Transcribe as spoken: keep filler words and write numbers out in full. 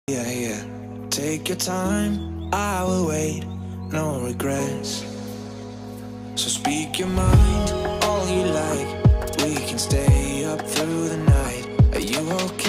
Yeah, yeah. Take your time, I will wait, no regrets. So speak your mind, all you like. We can stay up through the night. Are you okay?